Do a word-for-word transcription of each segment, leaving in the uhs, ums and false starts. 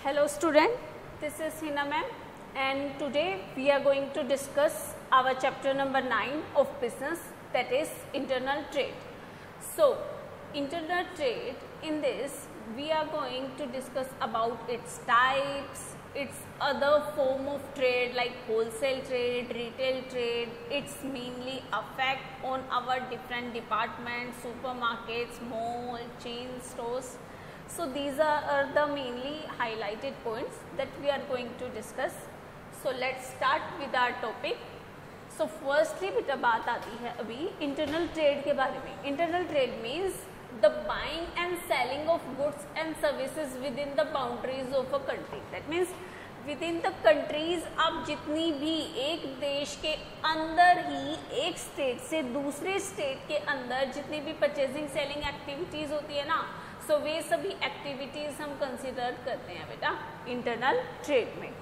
Hello student, this is Hina ma'am and today we are going to discuss our chapter number nine of business, that is internal trade. So internal trade, in this we are going to discuss about its types, its other form of trade like wholesale trade, retail trade, its mainly effect on our different departments, supermarkets, mall, chain stores. So these are, are the mainly highlighted points that we are going to discuss. So let's start with our topic. So firstly बेटा बात आती है अभी internal trade के बारे में. Internal trade means the buying and selling of goods and services within the boundaries of a country. That means within the countries आप जितनी भी एक देश के अंदर ही एक स्टेट से दूसरे स्टेट के अंदर जितनी भी परचेजिंग सेलिंग एक्टिविटीज़ होती है ना, सो so वे सभी एक्टिविटीज़ हम कंसिडर करते हैं बेटा इंटरनल ट्रेड में.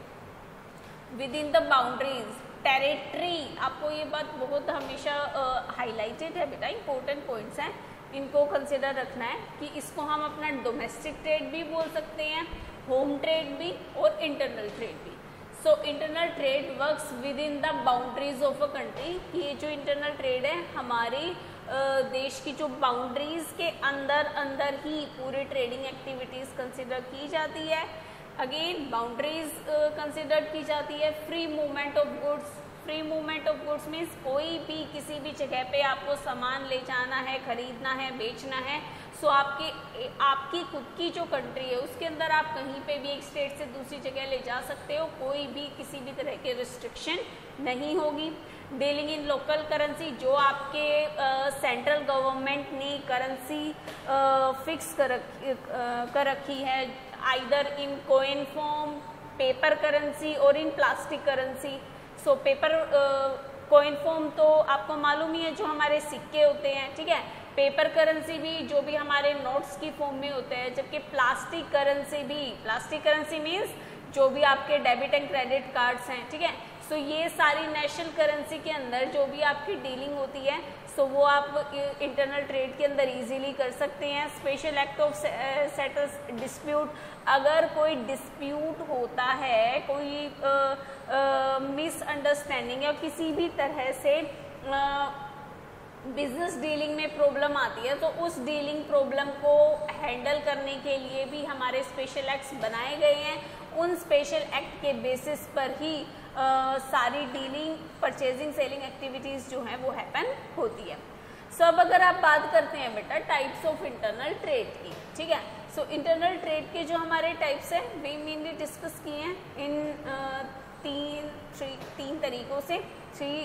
Within the boundaries territory, आपको ये बात बहुत हमेशा हाईलाइटेड uh, है बेटा, इंपॉर्टेंट पॉइंट्स हैं, इनको कंसिडर रखना है कि इसको हम अपना डोमेस्टिक ट्रेड भी बोल सकते हैं, होम ट्रेड भी और इंटरनल ट्रेड भी. So internal trade works within the boundaries of a country. ये जो इंटरनल ट्रेड है हमारी देश की जो बाउंड्रीज के अंदर अंदर ही पूरी ट्रेडिंग एक्टिविटीज़ कंसिडर की जाती है. अगेन बाउंड्रीज कंसिडर की जाती है. Free movement of goods, free movement of goods means कोई भी किसी भी जगह पे आपको सामान ले जाना है, खरीदना है, बेचना है, सो so आपके आपकी खुद की जो कंट्री है उसके अंदर आप कहीं पे भी एक स्टेट से दूसरी जगह ले जा सकते हो, कोई भी किसी भी तरह के रिस्ट्रिक्शन नहीं होगी. डीलिंग इन लोकल करेंसी, जो आपके सेंट्रल गवर्नमेंट ने करेंसी फिक्स कर रखी कर रखी है, either in coin form, paper currency और in plastic currency. So paper coin form तो आपको मालूम ही है जो हमारे सिक्के होते हैं, ठीक है. पेपर करेंसी भी जो भी हमारे नोट्स की फॉर्म में होते हैं, जबकि प्लास्टिक करेंसी भी, प्लास्टिक करेंसी मीन्स जो भी आपके डेबिट एंड क्रेडिट कार्ड्स हैं, ठीक है. सो so, ये सारी नेशनल करेंसी के अंदर जो भी आपकी डीलिंग होती है, सो so वो आप इंटरनल ट्रेड के अंदर इजीली कर सकते हैं. Special act of settles dispute, अगर कोई डिस्प्यूट होता है, कोई मिसअंडरस्टैंडिंग या किसी भी तरह से बिजनेस डीलिंग में प्रॉब्लम आती है, तो उस डीलिंग प्रॉब्लम को हैंडल करने के लिए भी हमारे स्पेशल एक्ट्स बनाए गए हैं. उन स्पेशल एक्ट के बेसिस पर ही आ, सारी डीलिंग, परचेजिंग, सेलिंग एक्टिविटीज़ जो हैं वो हैपन होती है. सो अब अगर आप बात करते हैं बेटा टाइप्स ऑफ इंटरनल ट्रेड की, ठीक है. सो इंटरनल ट्रेड के जो हमारे टाइप्स हैं वे मेनली डिस्कस किए हैं इन आ, तीन थ्री तीन तरीक़ों से, थ्री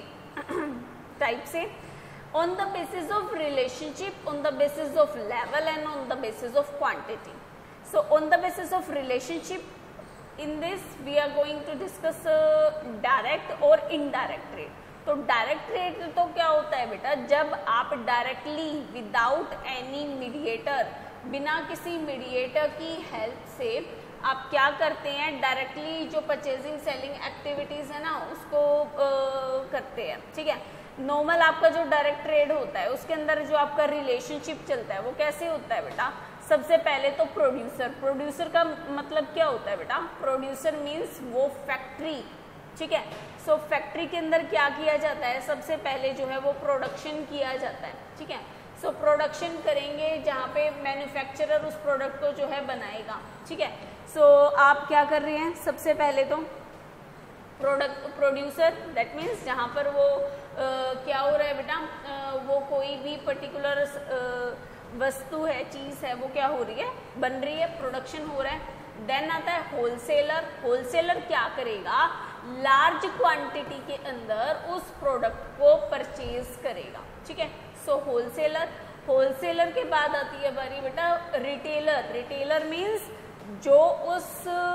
टाइप से. On the basis of relationship, on the basis of level and on the basis of quantity. So on the basis of relationship, in this we are going to discuss uh, direct और indirect trade. तो direct trade तो क्या होता है बेटा, जब आप directly without any mediator, बिना किसी मीडिएटर की हेल्प से आप क्या करते हैं, डायरेक्टली जो परचेजिंग सेलिंग एक्टिविटीज़ है ना उसको uh, करते हैं, ठीक है. नॉर्मल आपका जो डायरेक्ट ट्रेड होता है उसके अंदर जो आपका रिलेशनशिप चलता है वो कैसे होता है बेटा. सबसे पहले तो प्रोड्यूसर, प्रोड्यूसर का मतलब क्या होता है बेटा, प्रोड्यूसर मीन्स वो फैक्ट्री, ठीक है. सो फैक्ट्री के अंदर क्या किया जाता है, सबसे पहले जो है वो प्रोडक्शन किया जाता है, ठीक है. सो प्रोडक्शन करेंगे जहाँ पे मैन्युफैक्चरर उस प्रोडक्ट को जो है बनाएगा, ठीक है. सो आप क्या कर रहे हैं, सबसे पहले तो प्रोडक्ट प्रोड्यूसर, दैट मीन्स जहाँ पर वो Uh, क्या हो रहा है बेटा, uh, वो कोई भी पर्टिकुलर uh, वस्तु है, चीज़ है, वो क्या हो रही है, बन रही है, प्रोडक्शन हो रहा है. देन आता है होलसेलर. होलसेलर क्या करेगा, लार्ज क्वांटिटी के अंदर उस प्रोडक्ट को परचेज करेगा, ठीक है. सो होलसेलर. होलसेलर के बाद आती है बारी बेटा रिटेलर. रिटेलर मीन्स जो उस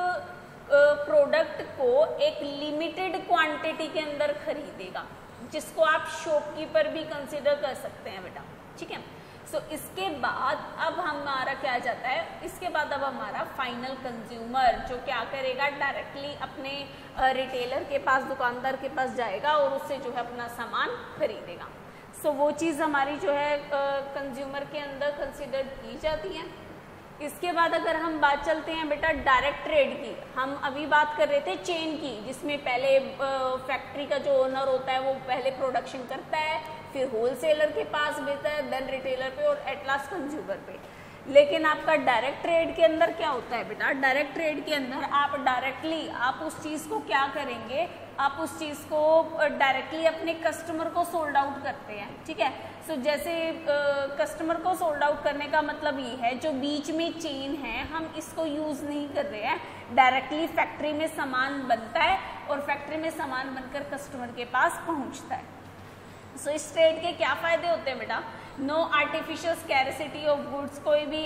प्रोडक्ट uh, को एक लिमिटेड क्वांटिटी के अंदर खरीदेगा, जिसको आप शॉपकीपर भी कंसिडर कर सकते हैं बेटा, ठीक है. सो so, इसके बाद अब हमारा क्या जाता है, इसके बाद अब हमारा फाइनल कंज्यूमर जो क्या करेगा, डायरेक्टली अपने रिटेलर के पास, दुकानदार के पास जाएगा और उससे जो है अपना सामान खरीदेगा. सो so, वो चीज़ हमारी जो है कंज्यूमर के अंदर कंसिडर की जाती है. इसके बाद अगर हम बात चलते हैं बेटा डायरेक्ट ट्रेड की, हम अभी बात कर रहे थे चेन की, जिसमें पहले फैक्ट्री का जो ओनर होता है वो पहले प्रोडक्शन करता है, फिर होलसेलर के पास बेचता है, देन रिटेलर पे और एट लास्ट कंज्यूमर पे। लेकिन आपका डायरेक्ट ट्रेड के अंदर क्या होता है बेटा, डायरेक्ट ट्रेड के अंदर आप डायरेक्टली आप उस चीज़ को क्या करेंगे, आप उस चीज़ को डायरेक्टली अपने कस्टमर को सोल्ड आउट करते हैं, ठीक है। सो so, जैसे कस्टमर को सोल्ड आउट करने का मतलब ये है, जो बीच में चेन है हम इसको यूज़ नहीं कर रहे हैं, डायरेक्टली फैक्ट्री में सामान बनता है और फैक्ट्री में सामान बनकर कस्टमर के पास पहुंचता है। सो so, इस ट्रेड के क्या फ़ायदे होते हैं बेटा, no artificial scarcity of goods, कोई भी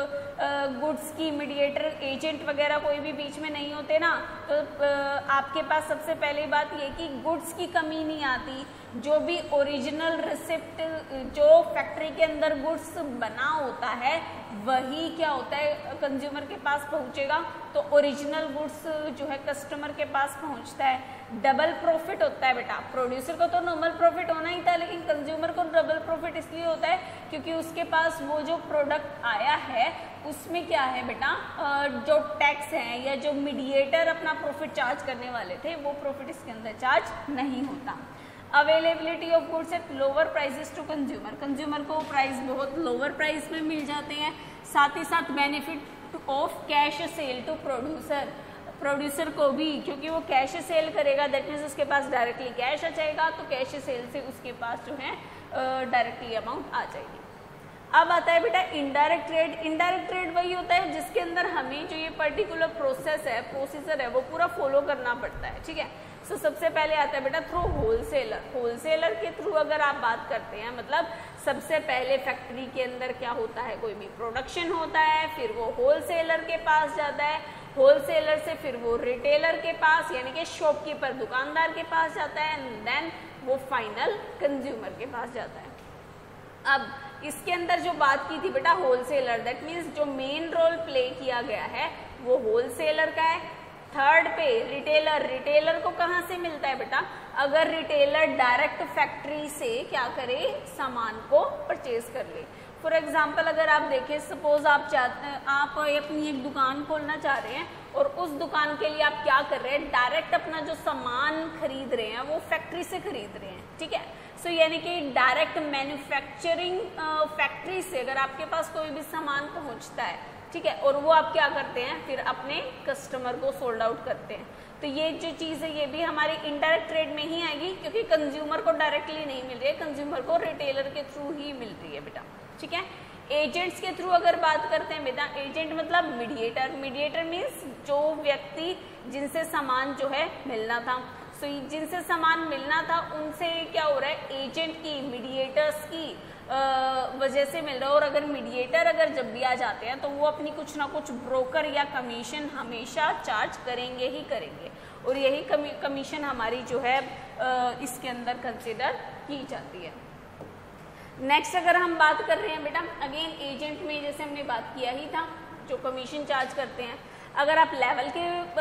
गुड्स की मीडिएटर एजेंट वगैरह कोई भी बीच में नहीं होते ना, तो uh, आपके पास सबसे पहली बात ये कि गुड्स की कमी नहीं आती, जो भी ओरिजिनल रिसिप्ट जो फैक्ट्री के अंदर गुड्स बना होता है वही क्या होता है कंज्यूमर के पास पहुंचेगा, तो ओरिजिनल गुड्स जो है कस्टमर के पास पहुंचता है। डबल प्रॉफिट होता है बेटा, प्रोड्यूसर को तो नॉर्मल प्रॉफिट होना ही था, लेकिन कंज्यूमर को डबल प्रॉफिट इसलिए होता है क्योंकि उसके पास वो जो प्रोडक्ट आया है उसमें क्या है बेटा, जो टैक्स है या जो मीडिएटर अपना प्रॉफिट चार्ज करने वाले थे वो प्रॉफिट इसके अंदर चार्ज नहीं होता। Availability of goods at lower prices to consumer, consumer को प्राइस बहुत लोअर प्राइस में मिल जाते हैं। साथ ही साथ benefit of cash sale to producer, producer को भी क्योंकि वो कैश सेल करेगा, दैट मीन्स उसके पास डायरेक्टली कैश आ जाएगा, तो कैश सेल से उसके पास जो है डायरेक्टली अमाउंट आ जाएगी। अब आता है बेटा इनडायरेक्ट ट्रेड। इनडायरेक्ट ट्रेड वही होता है जिसके अंदर हमें जो ये पर्टिकुलर प्रोसेस है प्रोसीजर है वो पूरा फॉलो करना पड़ता है, ठीक है। सो so, सबसे पहले आता है बेटा थ्रू होलसेलर। होलसेलर के थ्रू अगर आप बात करते हैं, मतलब सबसे पहले फैक्ट्री के अंदर क्या होता है, कोई भी प्रोडक्शन होता है, फिर वो होलसेलर के पास जाता है, होलसेलर से फिर वो रिटेलर के पास यानी कि शॉपकीपर दुकानदार के पास जाता है, एंड देन वो फाइनल कंज्यूमर के पास जाता है। अब इसके अंदर जो बात की थी बेटा होलसेलर, दैट मीन्स जो मेन रोल प्ले किया गया है वो होलसेलर का है। थर्ड पे रिटेलर, रिटेलर को कहाँ से मिलता है बेटा, अगर रिटेलर डायरेक्ट फैक्ट्री से क्या करे, सामान को परचेज कर ले। फॉर एग्जाम्पल अगर आप देखें, सपोज आप चाहते आप अपनी एक दुकान खोलना चाह रहे हैं और उस दुकान के लिए आप क्या कर रहे हैं, डायरेक्ट अपना जो सामान खरीद रहे हैं वो फैक्ट्री से खरीद रहे हैं, ठीक है। सो so, यानी कि डायरेक्ट मैन्युफैक्चरिंग फैक्ट्री से अगर आपके पास कोई भी सामान पहुंचता है, ठीक है, और वो आप क्या करते हैं, फिर अपने कस्टमर को सोल्ड आउट करते हैं, तो ये जो चीज़ है ये भी हमारी इनडायरेक्ट ट्रेड में ही आएगी, क्योंकि कंज्यूमर को डायरेक्टली नहीं मिल रही है, कंज्यूमर को रिटेलर के थ्रू ही मिल रही है बेटा, ठीक है। एजेंट्स के थ्रू अगर बात करते हैं बेटा, एजेंट मतलब मीडिएटर। मीडिएटर मीन्स जो व्यक्ति जिनसे सामान जो है मिलना था, सो so, जिनसे सामान मिलना था उनसे क्या हो रहा है, एजेंट की, मीडिएटर्स की वजह से मिल रहा है। और अगर मीडिएटर अगर जब भी आ जाते हैं तो वो अपनी कुछ ना कुछ ब्रोकर या कमीशन हमेशा चार्ज करेंगे ही करेंगे, और यही कमी, कमीशन हमारी जो है इसके अंदर कंसिडर की जाती है। नेक्स्ट अगर हम बात कर रहे हैं बेटा, अगेन एजेंट में जैसे हमने बात किया ही था, जो कमीशन चार्ज करते हैं, अगर आप लेवल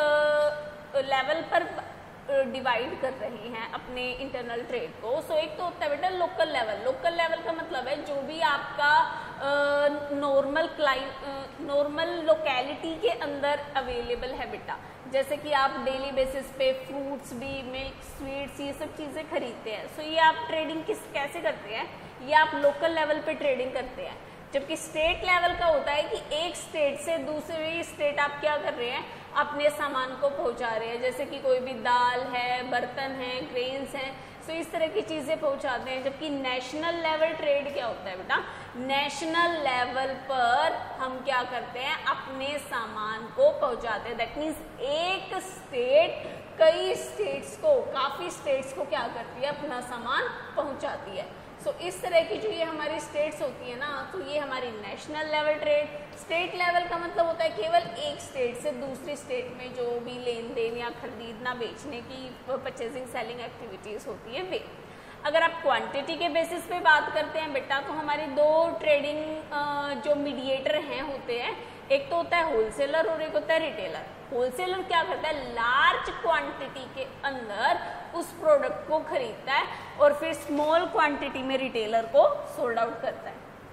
के लेवल पर डिवाइड कर रही हैं अपने इंटरनल ट्रेड को, सो एक तो होता है बेटा लोकल लेवल। लोकल लेवल का मतलब है जो भी आपका नॉर्मल क्लाइंट नॉर्मल लोकेलिटी के अंदर अवेलेबल है बेटा, जैसे कि आप डेली बेसिस पे फ्रूट्स भी, मिल्क, स्वीट्स, ये सब चीज़ें खरीदते हैं। सो ये आप ट्रेडिंग किस कैसे करते हैं, ये आप लोकल लेवल पे ट्रेडिंग करते हैं। जबकि स्टेट लेवल का होता है कि एक स्टेट से दूसरी स्टेट आप क्या कर रहे हैं, अपने सामान को पहुंचा रहे हैं, जैसे कि कोई भी दाल है, बर्तन है, ग्रेन्स हैं, सो इस तरह की चीज़ें पहुंचाते हैं। जबकि नेशनल लेवल ट्रेड क्या होता है बेटा, नेशनल लेवल पर हम क्या करते हैं, अपने सामान को पहुंचाते हैं। दैट मीन्स एक स्टेट कई स्टेट्स को, काफ़ी स्टेट्स को क्या करती है, अपना सामान पहुंचाती है। सो so, इस तरह की जो ये हमारी स्टेट्स होती है ना, तो ये हमारी national level trade. State level का मतलब होता है केवल एक स्टेट से दूसरी स्टेट में जो भी लेन देन या खरीदना बेचने की परचेजिंग सेलिंग एक्टिविटीज़ होती है वे। अगर आप क्वांटिटी के बेसिस पे बात करते हैं बेटा, तो हमारी दो ट्रेडिंग जो मीडिएटर हैं होते हैं, एक तो होता है होलसेलर और एक होता है रिटेलर। होलसेलर क्या करता है, लार्ज क्वांटिटी के अंदर उस प्रोडक्ट को खरीदता है और फिर स्मॉल क्वांटिटी में रिटेलर को सोल्ड आउट करता है,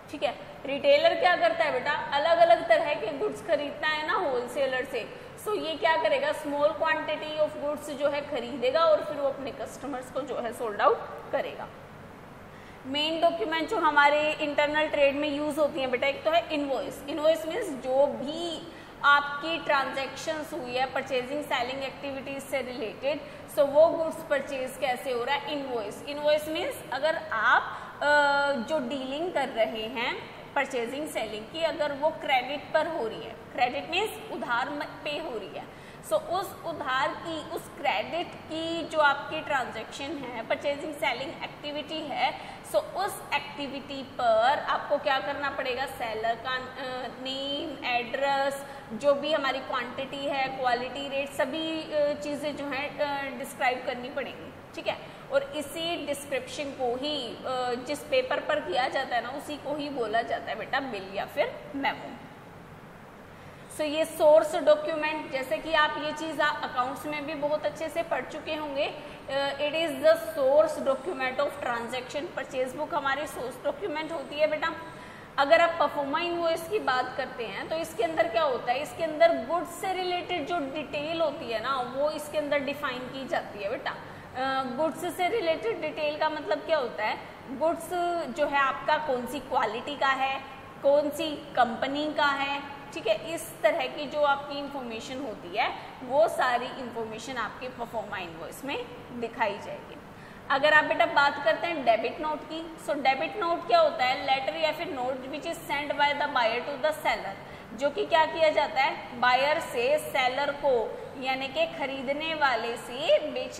ठीक है। रिटेलर क्या करता है बेटा, अलग अलग तरह के गुड्स खरीदता है ना होलसेलर से, सो so, ये क्या करेगा, स्मॉल क्वांटिटी ऑफ गुड्स जो है खरीदेगा और फिर वो अपने कस्टमर्स को जो है सोल्ड आउट करेगा। मेन डॉक्यूमेंट जो हमारे इंटरनल ट्रेड में यूज होती हैं बेटा, एक तो है इनवॉइस। इनवॉइस मीन्स जो भी आपकी ट्रांजैक्शंस हुई है परचेजिंग सेलिंग एक्टिविटीज से रिलेटेड, सो so वो गुड्स परचेज कैसे हो रहा है, इनवॉइस। इनवॉइस मीन्स अगर आप uh, जो डीलिंग कर रहे हैं परचेजिंग सेलिंग की, अगर वो क्रेडिट पर हो रही है, क्रेडिट मीन्स उधार पे हो रही है, सो so, उस उधार की, उस क्रेडिट की जो आपकी ट्रांजैक्शन है, परचेजिंग सेलिंग एक्टिविटी है, सो so, उस एक्टिविटी पर आपको क्या करना पड़ेगा, सेलर का नेम, एड्रेस, जो भी हमारी क्वांटिटी है, क्वालिटी, रेट, सभी चीज़ें जो है डिस्क्राइब करनी पड़ेंगी, ठीक है। और इसी डिस्क्रिप्शन को ही जिस पेपर पर किया जाता है ना, उसी को ही बोला जाता है बेटा बिल या फिर मेमो। सो so, ये सोर्स डॉक्यूमेंट, जैसे कि आप ये चीज़ अकाउंट्स में भी बहुत अच्छे से पढ़ चुके होंगे, it is the source document of transaction. Purchase book हमारी सोर्स डॉक्यूमेंट होती है बेटा। अगर आप परफॉर्मा इनवॉइस की बात करते हैं तो इसके अंदर क्या होता है, इसके अंदर गुड्स से रिलेटेड जो डिटेल होती है ना, वो इसके अंदर डिफाइन की जाती है बेटा। गुड्स uh, से रिलेटेड डिटेल का मतलब क्या होता है, गुड्स जो है आपका कौन सी क्वालिटी का है, कौन सी कंपनी का है, ठीक है, इस तरह की जो आपकी इंफॉर्मेशन होती है वो सारी इंफॉर्मेशन आपके परफॉर्मा इनवॉइस में दिखाई जाएगी। अगर आप बेटा बात करते हैं डेबिट नोट की, सो डेबिट नोट क्या होता है, लेटर या फिर note which is send by the buyer to the seller, जो कि क्या किया जाता है, बायर से सेलर को यानी कि खरीदने वाले से बेच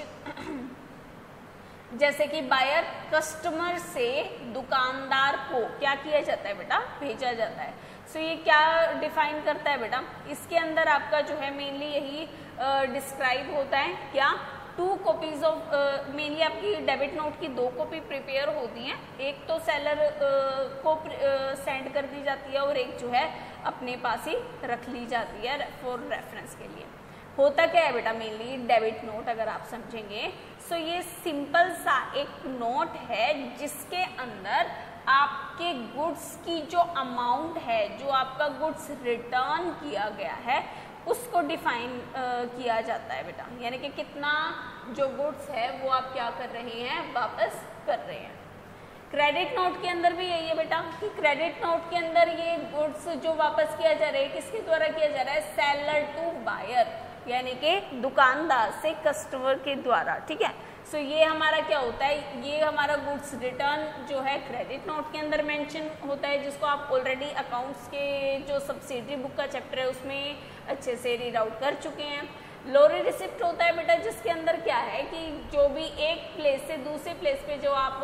जैसे कि बायर कस्टमर से दुकानदार को क्या किया जाता है बेटा, भेजा जाता है। सो so, ये क्या डिफाइन करता है बेटा, इसके अंदर आपका जो है मेनली यही डिस्क्राइब uh, होता है क्या, टू कॉपीज ऑफ, मेनली आपकी डेबिट नोट की दो कॉपी प्रिपेयर होती हैं, एक तो सेलर uh, को सेंड uh, कर दी जाती है और एक जो है अपने पास ही रख ली जाती है फॉर रेफरेंस के लिए। होता क्या है बेटा, मेनली डेबिट नोट अगर आप समझेंगे, सो so ये सिंपल सा एक नोट है जिसके अंदर आपके गुड्स की जो अमाउंट है, जो आपका गुड्स रिटर्न किया गया है, उसको डिफाइन किया जाता है बेटा, यानी कि कितना जो गुड्स है वो आप क्या कर रहे हैं, वापस कर रहे हैं। क्रेडिट नोट के अंदर भी यही है बेटा कि क्रेडिट नोट के अंदर ये गुड्स जो वापस किया जा रहा है, किसके द्वारा किया जा रहा है, सेलर टू बायर, यानी कि दुकानदार से कस्टमर के द्वारा, ठीक है। सो so, ये हमारा क्या होता है, ये हमारा गुड्स रिटर्न जो है क्रेडिट नोट के अंदर मेंशन होता है, जिसको आप ऑलरेडी अकाउंट्स के जो सब्सिडरी बुक का चैप्टर है उसमें अच्छे से रीड आउट कर चुके हैं। लोरी रिसिप्ट होता है बेटा, जिसके अंदर क्या है कि जो भी एक प्लेस से दूसरे प्लेस पे जो आप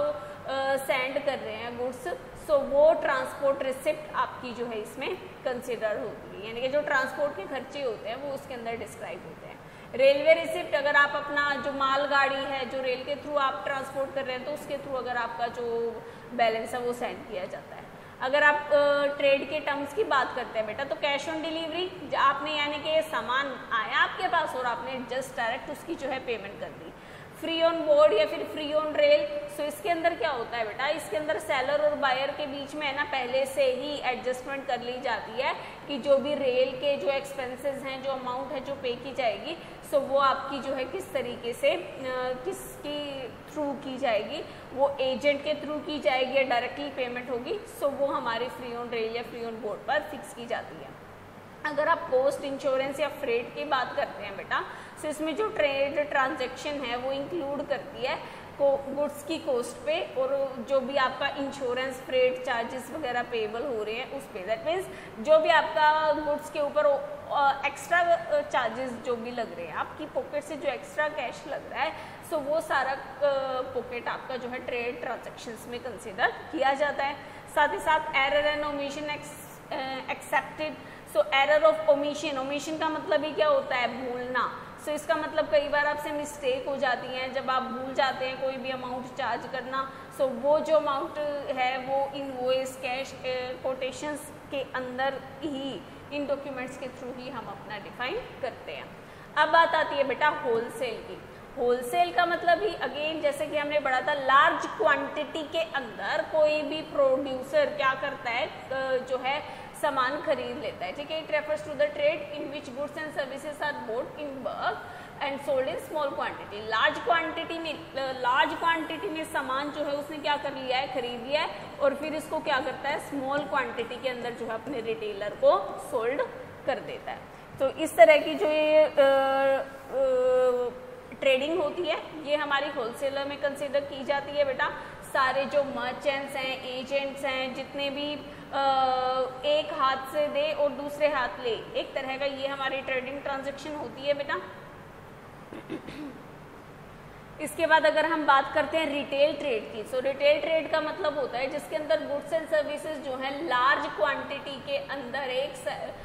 सेंड uh, कर रहे हैं गुड्स, सो so, वो ट्रांसपोर्ट रिसिप्ट आपकी जो है इसमें कंसिडर होती है, यानी कि जो ट्रांसपोर्ट के खर्चे होते हैं वो उसके अंदर डिस्क्राइब होते हैं। रेलवे रिसिप्ट, अगर आप अपना जो माल गाड़ी है जो रेल के थ्रू आप ट्रांसपोर्ट कर रहे हैं तो उसके थ्रू अगर आपका जो बैलेंस है वो सेंड किया जाता है। अगर आप ट्रेड के टर्म्स की बात करते हैं बेटा, तो कैश ऑन डिलीवरी, आपने यानी कि सामान आया आपके पास और आपने जस्ट डायरेक्ट उसकी जो है पेमेंट कर दी। फ्री ऑन बोर्ड या फिर फ्री ऑन रेल, सो इसके अंदर क्या होता है बेटा, इसके अंदर सेलर और बायर के बीच में है ना पहले से ही एडजस्टमेंट कर ली जाती है कि जो भी रेल के जो एक्सपेंसेस हैं, जो अमाउंट है जो पे की जाएगी, सो वो आपकी जो है किस तरीके से किसकी थ्रू की जाएगी, वो एजेंट के थ्रू की जाएगी या डायरेक्टली पेमेंट होगी, सो वो हमारे फ्री ऑन रेल या फ्री ऑन बोर्ड पर फिक्स की जाती है। अगर आप पोस्ट इंश्योरेंस या फ्रेट की बात करते हैं बेटा, सो इसमें जो ट्रेड ट्रांजैक्शन है वो इंक्लूड करती है को गुड्स की कॉस्ट पे, और जो भी आपका इंश्योरेंस फ्रेट चार्जेस वगैरह पेबल हो रहे हैं उस पे, दैट मीन्स जो भी आपका गुड्स के ऊपर एक्स्ट्रा चार्जेस जो भी लग रहे हैं, आपकी पॉकेट से जो एक्स्ट्रा कैश लग रहा है, सो वो सारा पॉकेट आपका जो है ट्रेड ट्रांजैक्शंस में कंसिडर किया जाता है। साथ ही साथ error and omission excepted, so error of omission, omission का मतलब ही क्या होता है, भूलना। सो so, इसका मतलब कई बार आपसे मिस्टेक हो जाती है, जब आप भूल जाते हैं कोई भी अमाउंट चार्ज करना, सो so, वो जो अमाउंट है वो इनवॉइस कैश कोटेशंस के अंदर ही, इन डॉक्यूमेंट्स के थ्रू ही हम अपना डिफाइन करते हैं। अब बात आती है बेटा होलसेल की। होलसेल का मतलब ही अगेन जैसे कि हमने पढ़ा था, लार्ज क्वांटिटी के अंदर कोई भी प्रोड्यूसर क्या करता है, जो है सामान खरीद लेता है, ठीक है। It refers to the trade in which goods and services are bought in bulk and sold in small quantity. Large quantity में लार्ज क्वांटिटी में सामान जो है उसने क्या कर लिया है, खरीद लिया है, और फिर इसको क्या करता है, स्मॉल क्वांटिटी के अंदर जो है अपने रिटेलर को सोल्ड कर देता है। तो इस तरह की जो ये आ, आ, ट्रेडिंग होती है ये हमारी होलसेलर में कंसिडर की जाती है बेटा। सारे जो मर्चेंट्स हैं, एजेंट्स हैं, जितने भी आ, एक हाथ से दे और दूसरे हाथ ले, एक तरह का ये हमारी ट्रेडिंग ट्रांजैक्शन होती है बेटा। इसके बाद अगर हम बात करते हैं रिटेल ट्रेड की, सो रिटेल ट्रेड का मतलब होता है जिसके अंदर गुड्स एंड सर्विसेज जो है लार्ज क्वांटिटी के अंदर एक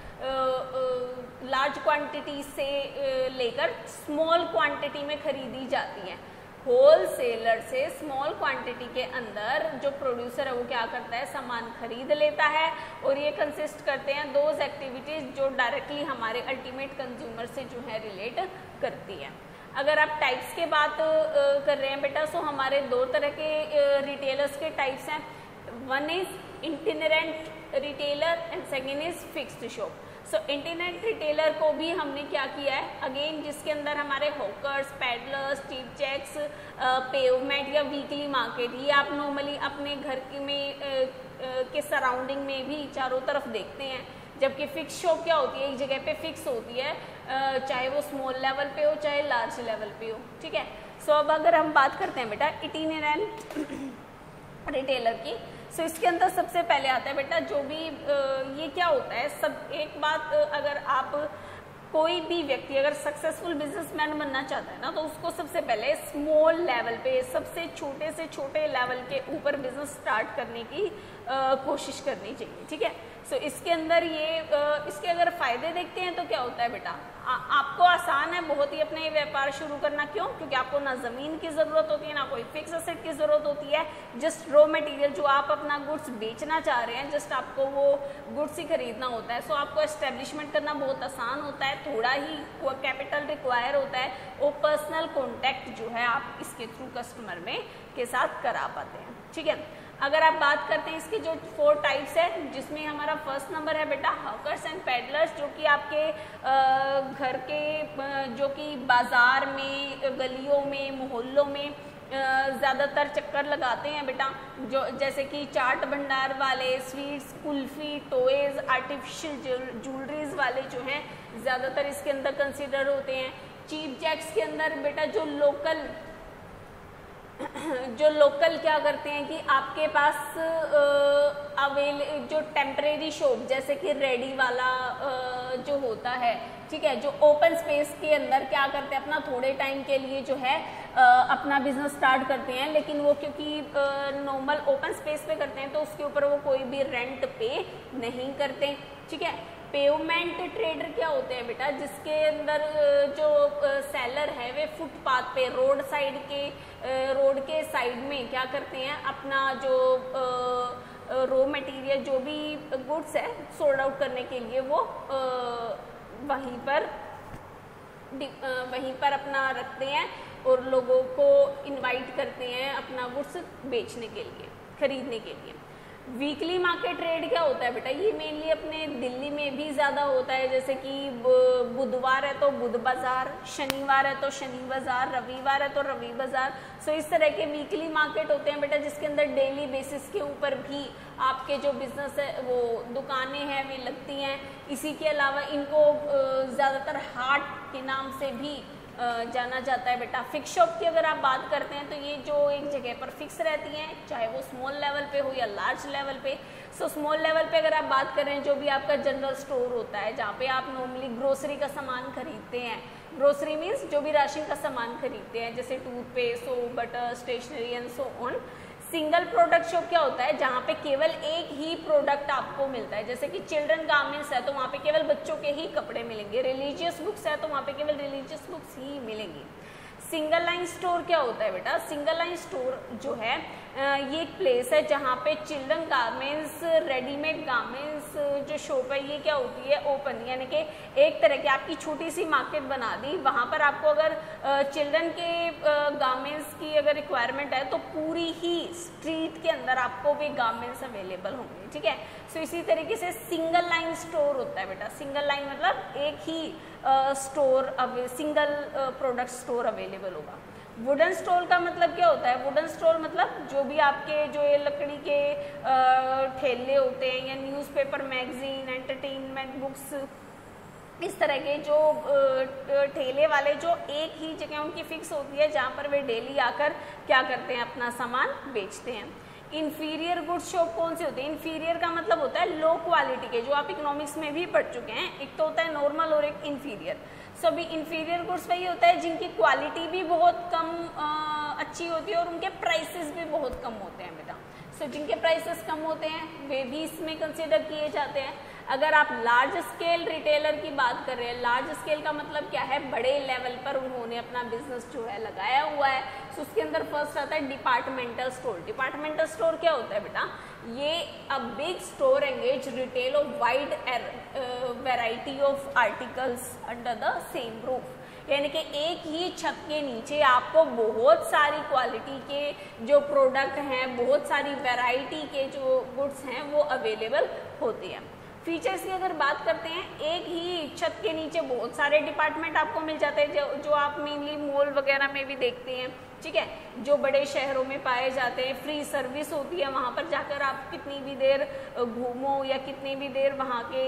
लार्ज क्वांटिटी से लेकर स्मॉल क्वांटिटी में खरीदी जाती है। होलसेलर से स्मॉल क्वांटिटी के अंदर जो प्रोड्यूसर है वो क्या करता है, सामान खरीद लेता है, और ये कंसिस्ट करते हैं दोज एक्टिविटीज जो डायरेक्टली हमारे अल्टीमेट कंज्यूमर से जो है रिलेट करती है। अगर आप टाइप्स के बात कर रहे हैं बेटा, सो हमारे दो तरह के रिटेलर्स के टाइप्स हैं। One is itinerant retailer and second is fixed shop. So itinerant retailer को भी हमने क्या किया है, अगेन जिसके अंदर हमारे hawkers, peddlers, street checks, pavement या वीकली मार्केट, ये आप नॉर्मली अपने घर की में आ, आ, के सराउंडिंग में भी चारों तरफ देखते हैं। जबकि फिक्स शॉप क्या होती है, एक जगह पे फिक्स होती है, आ, चाहे वो स्मॉल लेवल पे हो चाहे लार्ज लेवल पे हो, ठीक है। सो so, अब अगर हम बात करते हैं बेटा इटिनेरेंट रिटेलर की, सो so, इसके अंदर सबसे पहले आता है बेटा जो भी आ, ये क्या होता है, सब एक बात, अगर आप कोई भी व्यक्ति अगर सक्सेसफुल बिजनेसमैन बनना चाहता है ना, तो उसको सबसे पहले स्मॉल लेवल पे, सबसे छोटे से छोटे लेवल के ऊपर बिजनेस स्टार्ट करने की आ, कोशिश करनी चाहिए, ठीक है। सो so, इसके अंदर ये आ, इसके अगर फायदे देखते हैं तो क्या होता है बेटा, आ, आपको आसान है बहुत ही अपने व्यापार शुरू करना। क्यों? क्योंकि आपको ना जमीन की जरूरत होती है, ना कोई फिक्स एसेट की जरूरत होती है। जस्ट रॉ मटेरियल जो आप अपना गुड्स बेचना चाह रहे हैं, जस्ट आपको वो गुड्स ही खरीदना होता है। सो so, आपको एस्टेब्लिशमेंट करना बहुत आसान होता है, थोड़ा ही कैपिटल रिक्वायर होता है, और पर्सनल कॉन्टैक्ट जो है आप इसके थ्रू कस्टमर में के साथ करा पाते हैं, ठीक है। अगर आप बात करते हैं इसकी जो फोर टाइप्स है, जिसमें हमारा फर्स्ट नंबर है बेटा हॉकर्स एंड पैडलर्स, जो कि आपके घर के जो कि बाजार में, गलियों में, मोहल्लों में ज़्यादातर चक्कर लगाते हैं बेटा, जो जैसे कि चाट भंडार वाले, sweets, kulfi, toys, artificial jewelleries वाले जो हैं ज़्यादातर इसके अंदर कंसिडर होते हैं। चीप जैक्स के अंदर बेटा जो लोकल जो लोकल क्या करते हैं कि आपके पास अवेल जो टेम्परेरी शॉप जैसे कि रेडी वाला आ, जो होता है, ठीक है, जो ओपन स्पेस के अंदर क्या करते हैं, अपना थोड़े टाइम के लिए जो है आ, अपना बिजनेस स्टार्ट करते हैं, लेकिन वो क्योंकि नॉर्मल ओपन स्पेस पे करते हैं तो उसके ऊपर वो कोई भी रेंट पे नहीं करते, ठीक है। पेवमेंट ट्रेडर क्या होते हैं बेटा, जिसके अंदर जो सेलर है वे फुटपाथ पे, रोड साइड के रोड के साइड में क्या करते हैं, अपना जो रॉ मटेरियल जो भी गुड्स है सोल्ड आउट करने के लिए वो आ, वहीं पर वहीं पर अपना रखते हैं और लोगों को इनवाइट करते हैं अपना गुड्स बेचने के लिए, खरीदने के लिए। वीकली मार्केट ट्रेड क्या होता है बेटा, ये मेनली अपने दिल्ली में भी ज़्यादा होता है, जैसे कि बुधवार है तो बुध बाज़ार, शनिवार है तो शनि बाज़ार, रविवार है तो रवि बाज़ार। सो इस तरह के वीकली मार्केट होते हैं बेटा, जिसके अंदर डेली बेसिस के ऊपर भी आपके जो बिजनेस है वो दुकानें हैं वे लगती हैं। इसी के अलावा इनको ज़्यादातर हाट के नाम से भी जाना जाता है बेटा। फिक्स शॉप की अगर आप बात करते हैं तो ये जो एक जगह पर फिक्स रहती हैं, चाहे वो स्मॉल लेवल पे हो या लार्ज लेवल पे। सो स्मॉल लेवल पे अगर आप बात करें, जो भी आपका जनरल स्टोर होता है जहाँ पे आप नॉर्मली ग्रोसरी का सामान खरीदते हैं, ग्रोसरी मीन्स जो भी राशन का सामान खरीदते हैं, जैसे toothpaste, soap, butter, stationery and so on. Single product shop क्या होता है, जहाँ पे केवल एक ही प्रोडक्ट आपको मिलता है, जैसे कि चिल्ड्रन गारमेंट्स है तो वहाँ पे केवल बच्चों के ही कपड़े मिलेंगे, रिलीजियस बुक्स है तो वहाँ पे केवल रिलीजियस बुक्स ही मिलेंगी। सिंगल लाइन स्टोर क्या होता है बेटा, सिंगल लाइन स्टोर जो है ये एक प्लेस है जहाँ पे चिल्ड्रन गारमेंट्स, रेडीमेड गारमेंट्स जो शॉप है ये क्या होती है, ओपन, यानी कि एक तरह की आपकी छोटी सी मार्केट बना दी। वहाँ पर आपको अगर चिल्ड्रन के गारमेंट्स की अगर रिक्वायरमेंट है तो पूरी ही स्ट्रीट के अंदर आपको भी गारमेंट्स अवेलेबल होंगे, ठीक है। सो इसी तरीके से सिंगल लाइन स्टोर होता है बेटा। सिंगल लाइन मतलब एक ही स्टोर, अब सिंगल प्रोडक्ट स्टोर अवेलेबल होगा। वुडन स्टॉल का मतलब क्या होता है? वुडन स्टॉल मतलब जो भी आपके जो ये लकड़ी के ठेले होते हैं या न्यूज़पेपर, मैगजीन, एंटरटेनमेंट, बुक्स, इस तरह के जो ठेले वाले जो एक ही जगह उनकी फिक्स होती है जहाँ पर वे डेली आकर क्या करते हैं, अपना सामान बेचते हैं। इन्फीरियर गुड्स शॉप कौन से होते हैं? इन्फीरियर का मतलब होता है लो क्वालिटी के, जो आप इकोनॉमिक्स में भी पढ़ चुके हैं। एक तो होता है नॉर्मल और एक इन्फीरियर। सो अभी इन्फीरियर गुड्स वही होता है जिनकी क्वालिटी भी बहुत कम आ, अच्छी होती है और उनके प्राइसेस भी बहुत कम होते हैं बेटा। सो so, जिनके प्राइसेस कम होते हैं वे भी इसमें कंसिडर किए जाते हैं। अगर आप लार्ज स्केल रिटेलर की बात कर रहे हैं, लार्ज स्केल का मतलब क्या है, बड़े लेवल पर उन्होंने अपना बिजनेस जो है लगाया हुआ है। सो उसके अंदर फर्स्ट आता है डिपार्टमेंटल स्टोर। डिपार्टमेंटल स्टोर क्या होता है बेटा? ये a big store engage retail of wide variety of articles under the same roof, यानी कि एक ही छत के नीचे आपको बहुत सारी क्वालिटी के जो प्रोडक्ट हैं, बहुत सारी वैरायटी के जो गुड्स हैं वो अवेलेबल होती हैं। फीचर्स की अगर बात करते हैं, एक ही छत के नीचे बहुत सारे डिपार्टमेंट आपको मिल जाते हैं, जो जो आप मेनली मॉल वगैरह में भी देखते हैं, ठीक है, जो बड़े शहरों में पाए जाते हैं। फ्री सर्विस होती है, वहाँ पर जाकर आप कितनी भी देर घूमो या कितनी भी देर वहाँ के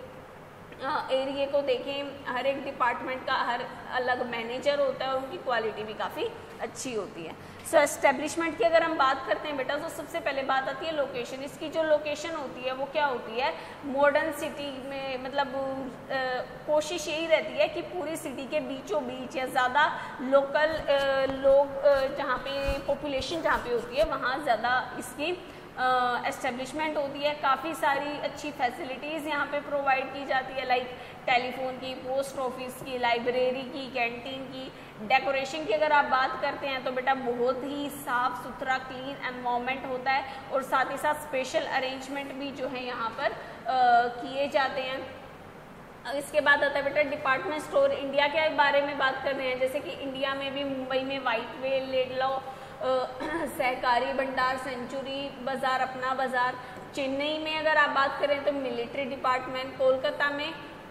एरिया को देखें। हर एक डिपार्टमेंट का हर अलग मैनेजर होता है और उनकी क्वालिटी भी काफ़ी अच्छी होती है। सो एस्टेब्लिशमेंट की अगर हम बात करते हैं बेटा, तो सबसे पहले बात आती है लोकेशन। इसकी जो लोकेशन होती है वो क्या होती है? मॉडर्न सिटी में, मतलब आ, कोशिश यही रहती है कि पूरी सिटी के बीचों बीच या ज़्यादा लोकल लोग जहाँ पे पॉपुलेशन जहाँ पे होती है वहाँ ज़्यादा इसकी एस्टेब्लिशमेंट uh, होती है। काफ़ी सारी अच्छी फैसिलिटीज़ यहाँ पे प्रोवाइड की जाती है, लाइक टेलीफोन की, पोस्ट ऑफिस की, लाइब्रेरी की, कैंटीन की। डेकोरेशन की अगर आप बात करते हैं तो बेटा बहुत ही साफ़ सुथरा क्लीन एनवायरनमेंट होता है और साथ ही साथ स्पेशल अरेंजमेंट भी जो है यहाँ पर uh, किए जाते हैं। इसके बाद आता है बेटा डिपार्टमेंट स्टोर। इंडिया के बारे में बात कर रहे हैं, जैसे कि इंडिया में भी मुंबई में व्हाइट वेल, लेडलॉ, सहकारी भंडार, सेंचुरी बाज़ार, अपना बाज़ार। चेन्नई में अगर आप बात करें तो मिलिट्री डिपार्टमेंट। कोलकाता में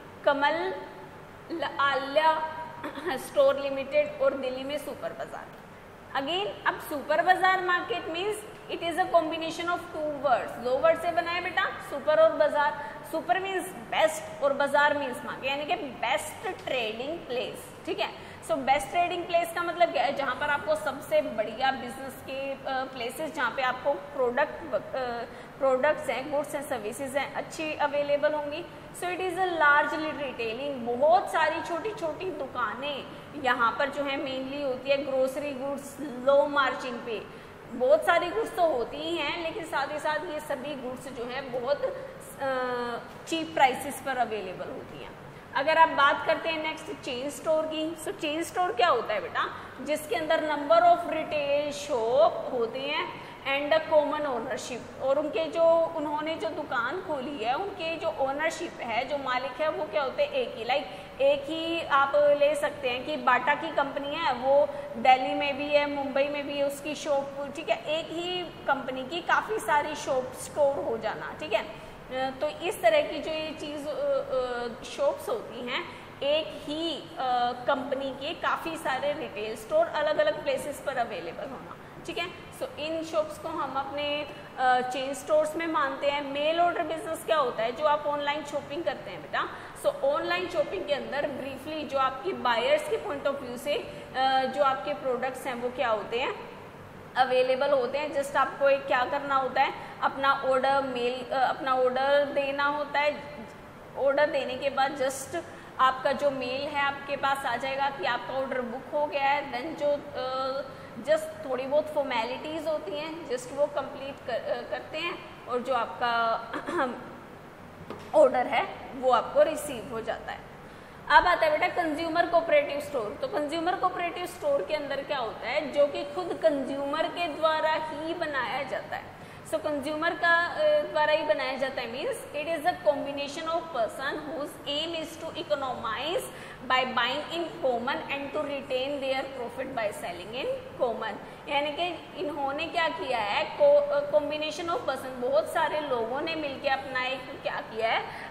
कमल आल्या स्टोर लिमिटेड और दिल्ली में सुपर बाज़ार। अगेन अब सुपर बाज़ार market means it is a combination of two words. दो वर्ड से बना है बेटा, सुपर और बाज़ार। सुपर मीन्स बेस्ट और बाज़ार मीन्स मार्केट, यानी कि बेस्ट ट्रेडिंग प्लेस, ठीक है। सो बेस्ट ट्रेडिंग प्लेस का मतलब क्या है? जहाँ पर आपको सबसे बढ़िया बिजनेस के प्लेसेस uh, जहाँ पे आपको प्रोडक्ट प्रोडक्ट्स हैं, गुड्स हैं, सर्विसेज हैं, अच्छी अवेलेबल होंगी। So it is a largely retailing. बहुत सारी छोटी छोटी दुकानें यहाँ पर जो है मेनली होती है। ग्रोसरी गुड्स लो मार्जिन पे, बहुत सारी गुड्स तो होती ही हैं, लेकिन साथ ही साथ ये सभी गुड्स जो है बहुत चीप प्राइसेस पर अवेलेबल होती हैं। अगर आप बात करते हैं नेक्स्ट चेन स्टोर की, सो चेन स्टोर क्या होता है बेटा? जिसके अंदर नंबर ऑफ रिटेल शॉप होते हैं एंड कॉमन ओनरशिप, और उनके जो उन्होंने जो दुकान खोली है उनके जो ओनरशिप है, जो मालिक है वो क्या होते हैं? एक ही, लाइक एक ही आप ले सकते हैं कि बाटा की कंपनी है, वो दिल्ली में भी है, मुंबई में भी है उसकी शॉप, ठीक है। एक ही कंपनी की काफ़ी सारी शॉप स्टोर हो जाना, ठीक है। तो इस तरह की जो ये चीज़ शॉप्स होती हैं, एक ही कंपनी के काफ़ी सारे रिटेल स्टोर अलग अलग प्लेसेस पर अवेलेबल होना, ठीक है। सो इन शॉप्स को हम अपने चेन स्टोर्स में मानते हैं। मेल ऑर्डर बिजनेस क्या होता है? जो आप ऑनलाइन शॉपिंग करते हैं बेटा। सो ऑनलाइन शॉपिंग के अंदर ब्रीफली जो आपकी बायर्स के पॉइंट ऑफ व्यू से जो आपके प्रोडक्ट्स हैं वो क्या होते हैं? अवेलेबल होते हैं। जस्ट आपको एक क्या करना होता है? अपना ऑर्डर मेल अपना ऑर्डर देना होता है। ऑर्डर देने के बाद जस्ट आपका जो मेल है आपके पास आ जाएगा कि आपका ऑर्डर बुक हो गया है। देन जो जस्ट थोड़ी बहुत फॉर्मेलिटीज़ होती हैं जस्ट वो कंप्लीट कर, करते हैं और जो आपका ऑर्डर है वो आपको रिसीव हो जाता है। अब आता है बेटा कंज्यूमर कोऑपरेटिव स्टोर। तो कंज्यूमर कोऑपरेटिव स्टोर के अंदर क्या होता है, जो कि खुद कंज्यूमर के द्वारा ही बनाया जाता है। सो कंज्यूमर का द्वारा ही बनाया जाता है means it is a combination of person whose aim is to economise by buying in common and to retain their profit by selling in common. यानी कि इन्होंने क्या किया है, कॉम्बिनेशन ऑफ पर्सन, बहुत सारे लोगों ने मिलकर अपना एक क्या किया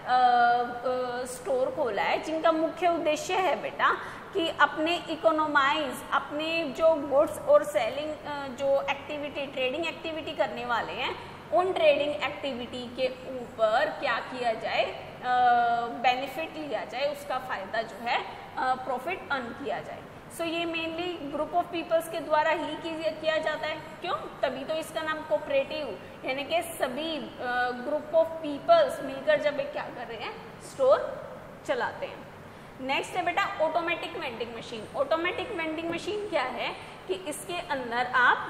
है, स्टोर खोला है, जिनका मुख्य उद्देश्य है बेटा कि अपने इकोनोमाइज, अपने जो गुड्स और सेलिंग जो एक्टिविटी, ट्रेडिंग एक्टिविटी करने वाले हैं, उन ट्रेडिंग एक्टिविटी के ऊपर क्या किया जाए, बेनिफिट लिया जाए, उसका फ़ायदा जो है, प्रॉफिट अर्न किया जाए। सो so, ये मेनली ग्रुप ऑफ पीपल्स के द्वारा ही किया जाता है। क्यों? तभी तो इसका नाम कोऑपरेटिव, यानी कि सभी ग्रुप ऑफ पीपल्स मिलकर जब एक क्या कर रहे हैं, स्टोर चलाते हैं। नेक्स्ट है बेटा automatic vending machine. Automatic vending machine क्या है कि इसके अंदर आप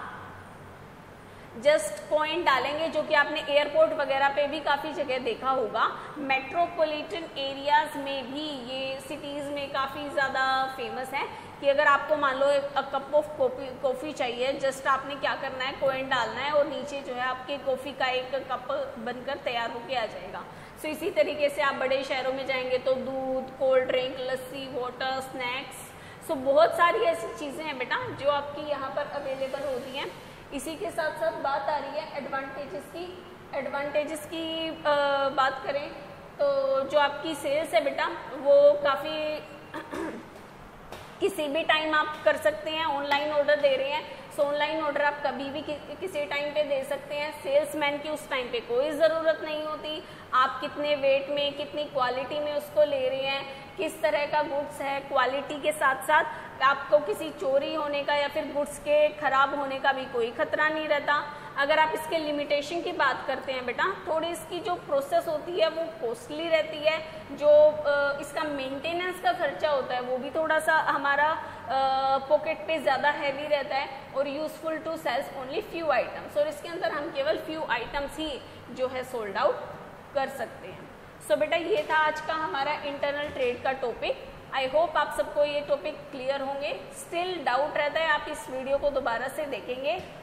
जस्ट कॉइन डालेंगे, जो कि आपने एयरपोर्ट वगैरह पे भी काफ़ी जगह देखा होगा। मेट्रोपॉलिटन एरियाज में भी, ये सिटीज़ में काफ़ी ज़्यादा फेमस है कि अगर आपको मान लो एक कप ऑफ कॉफ़ी कॉफ़ी चाहिए, जस्ट आपने क्या करना है, कॉइन डालना है और नीचे जो है आपके कॉफ़ी का एक कप बनकर तैयार होके आ जाएगा। सो इसी तरीके से आप बड़े शहरों में जाएंगे तो दूध, cold drink, lassi, water, snacks, so बहुत सारी ऐसी चीज़ें हैं बेटा जो आपकी यहाँ पर अवेलेबल होती हैं। इसी के साथ साथ बात आ रही है एडवांटेजेस की। एडवांटेजेस की आ, बात करें तो जो आपकी सेल्स है बेटा वो काफ़ी किसी भी टाइम आप कर सकते हैं। ऑनलाइन ऑर्डर दे रहे हैं, सो ऑनलाइन ऑर्डर आप कभी भी कि, किसी टाइम पे दे सकते हैं। सेल्समैन की उस टाइम पे कोई ज़रूरत नहीं होती। आप कितने वेट में, कितनी क्वालिटी में उसको ले रहे हैं, किस तरह का गुड्स है, क्वालिटी के साथ साथ आपको किसी चोरी होने का या फिर गुड्स के खराब होने का भी कोई खतरा नहीं रहता। अगर आप इसके लिमिटेशन की बात करते हैं बेटा, थोड़ी इसकी जो प्रोसेस होती है वो कॉस्टली रहती है। जो इसका मेंटेनेंस का खर्चा होता है वो भी थोड़ा सा हमारा पॉकेट पे ज़्यादा हैवी रहता है। और useful to sells only few items, और इसके अंदर हम केवल फ्यू आइटम्स ही जो है सोल्ड आउट कर सकते हैं। सो so, बेटा ये था आज का हमारा इंटरनल ट्रेड का टॉपिक। आई होप आप सबको ये टॉपिक क्लियर होंगे। स्टिल डाउट रहता है आप इस वीडियो को दोबारा से देखेंगे